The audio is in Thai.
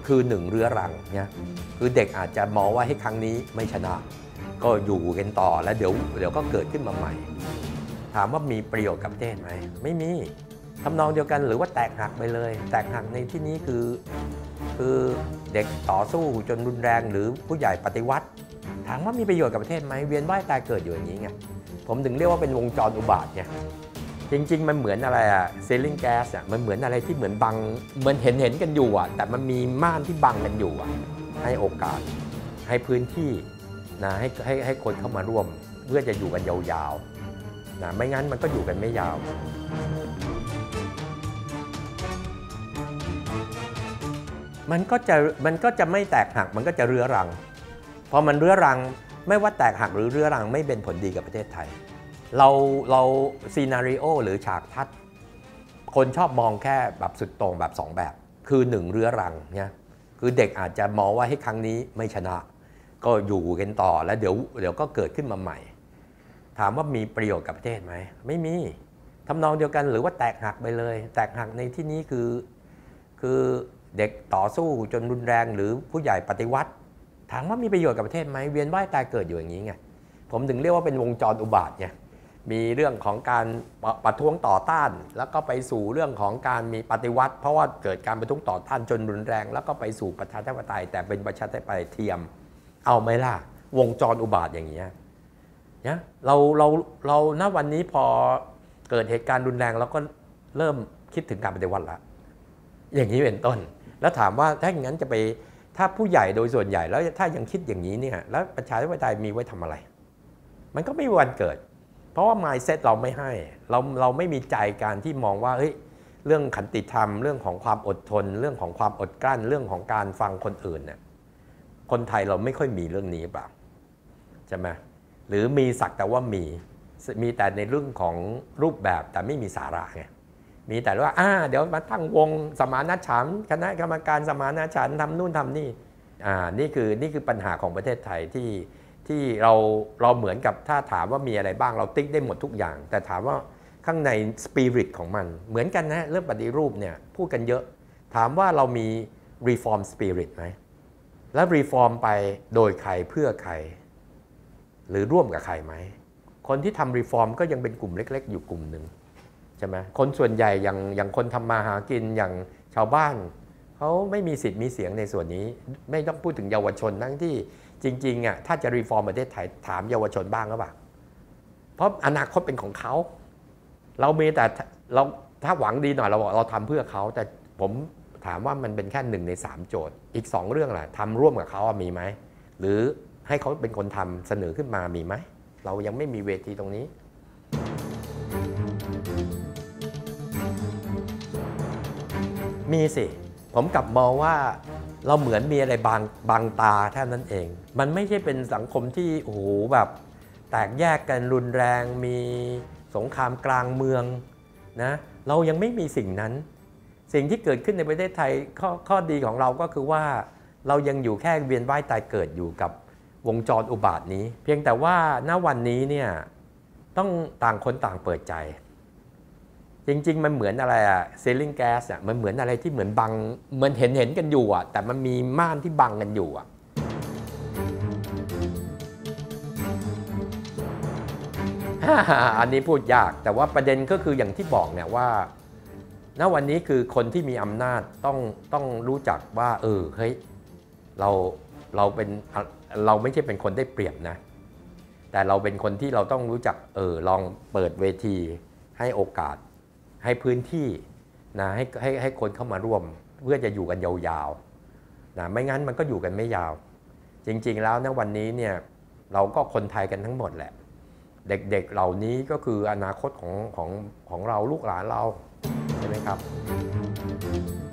คือหนึ่งเรื้อรังเนี่ยคือเด็กอาจจะมองว่าให้ครั้งนี้ไม่ชนะก็อยู่กันต่อแล้วเดี๋ยวก็เกิดขึ้นมาใหม่ถามว่ามีประโยชน์กับประเทศไหมไม่มีทำนองเดียวกันหรือว่าแตกหักไปเลยแตกหักในที่นี้คือเด็กต่อสู้จนรุนแรงหรือผู้ใหญ่ปฏิวัติถามว่ามีประโยชน์กับประเทศไหมเวียนว่ายตายเกิดอยู่อย่างนี้ไงผมถึงเรียกว่าเป็นวงจรอุบาทไงจริงๆมันเหมือนอะไรอะเซลลิงแก๊สอะมันเหมือนอะไรที่เหมือนบังเหมือนเห็นกันอยู่อะแต่มันมีม่านที่บังกันอยู่อะให้โอกาสให้พื้นที่นะให้คนเข้ามาร่วมเพื่อจะอยู่กันยาวๆนะไม่งั้นมันก็อยู่กันไม่ยาวมันก็จะไม่แตกหักมันก็จะเรื้อรังพอมันเรื้อรังไม่ว่าแตกหักหรือเรื้อรังไม่เป็นผลดีกับประเทศไทยเราซีนาริโอหรือฉากทัศน์คนชอบมองแค่แบบสุดโต่งแบบ2แบบคือ1เรื้อรังเนี่ยคือเด็กอาจจะมองว่าให้ครั้งนี้ไม่ชนะก็อยู่กันต่อแล้วเดี๋ยวก็เกิดขึ้นมาใหม่ถามว่ามีประโยชน์กับประเทศไหมไม่มีทำนองเดียวกันหรือว่าแตกหักไปเลยแตกหักในที่นี้คือเด็กต่อสู้จนรุนแรงหรือผู้ใหญ่ปฏิวัติถามว่ามีประโยชน์กับประเทศไหมเวียนว่ายตายเกิดอยู่อย่างนี้ไงผมถึงเรียกว่าเป็นวงจรอุบาทไงมีเรื่องของการประท้วงต่อต้านแล้วก็ไปสู่เรื่องของการมีปฏิวัติเพราะว่าเกิดการประท้วงต่อต้านจนรุนแรงแล้วก็ไปสู่ประชาธิปไตยแต่เป็นประชาธิปไตยเทียมเอาไหมล่ะวงจรอุบาทอย่างนี้เนี่ยเราณวันนี้พอเกิดเหตุการณ์รุนแรงเราก็เริ่มคิดถึงการปฏิวัติแล้วอย่างนี้เป็นต้นแล้วถามว่าถ้าอย่างนั้นจะไปถ้าผู้ใหญ่โดยส่วนใหญ่แล้วถ้ายังคิดอย่างนี้เนี่ยแล้วประชาธิปไตยมีไว้ทำอะไรมันก็ไม่มีวันเกิดเพราะว่า mindset เราไม่ให้เราไม่มีใจการที่มองว่าเฮ้ยเรื่องขันติธรรมเรื่องของความอดทนเรื่องของความอดกลั้นเรื่องของการฟังคนอื่นเนี่ยคนไทยเราไม่ค่อยมีเรื่องนี้เปล่าใช่ไหมหรือมีสักแต่ว่ามีแต่ในเรื่องของรูปแบบแต่ไม่มีสาระไงมีแต่ว่าเดี๋ยวมาตั้งวงสมานฉันท์คณะกรรมการสมานฉันท์ทำนู่นทำนี่นี่คือปัญหาของประเทศไทยที่เราเหมือนกับถ้าถามว่ามีอะไรบ้างเราติ๊กได้หมดทุกอย่างแต่ถามว่าข้างในสปิริตของมันเหมือนกันนะเรื่องปฏิรูปเนี่ยพูดกันเยอะถามว่าเรามี reform spirit ไหมแล้ว reform ไปโดยใครเพื่อใครหรือร่วมกับใครไหมคนที่ทำ reform ก็ยังเป็นกลุ่มเล็กๆอยู่กลุ่มหนึ่งใช่ไหมคนส่วนใหญ่อย่างคนทำมาหากินอย่างชาวบ้านเขาไม่มีสิทธิ์มีเสียงในส่วนนี้ไม่ต้องพูดถึงเยาวชนทั้งที่จริงๆถ้าจะรีฟอร์มประเทศไทยถามเยาวชนบ้างหรือเปล่าเพราะอนาคตเป็นของเขาเรามีแต่เราถ้าหวังดีหน่อยเราบอกเราทำเพื่อเขาแต่ผมถามว่ามันเป็นแค่1 ใน 3โจทย์อีก2เรื่องแหละทำร่วมกับเขามีไหมหรือให้เขาเป็นคนทำเสนอขึ้นมามีไหมเรายังไม่มีเวทีตรงนี้มีสิผมกลับมองว่าเราเหมือนมีอะไรบางตาแค่นั้นเองมันไม่ใช่เป็นสังคมที่โอ้โหแบบแตกแยกกันรุนแรงมีสงครามกลางเมืองนะเรายังไม่มีสิ่งนั้นสิ่งที่เกิดขึ้นในประเทศไทยข้อดีของเราก็คือว่าเรายังอยู่แค่เวียนว่ายตายเกิดอยู่กับวงจรอุบาทนี้เพียงแต่ว่าณวันนี้เนี่ยต้องต่างคนต่างเปิดใจจริงๆมันเหมือนอะไรอะเซลลิงแก๊สอะมันเหมือนอะไรที่เหมือนบังเหมือนเห็นกันอยู่อะแต่มันมีม่านที่บังกันอยู่อะอันนี้พูดยากแต่ว่าประเด็นก็คืออย่างที่บอกเนี่ยว่าณวันนี้คือคนที่มีอำนาจต้องรู้จักว่าเฮ้ยเราไม่ใช่เป็นคนได้เปรียบนะแต่เราเป็นคนที่เราต้องรู้จักลองเปิดเวทีให้โอกาสให้พื้นที่นะให้คนเข้ามาร่วมเพื่อจะอยู่กันยาวๆนะไม่งั้นมันก็อยู่กันไม่ยาวจริงๆแล้วณวันนี้เนี่ยเราก็คนไทยกันทั้งหมดแหละเด็กๆเหล่านี้ก็คืออนาคตของเราลูกหลานเราใช่ไหมครับ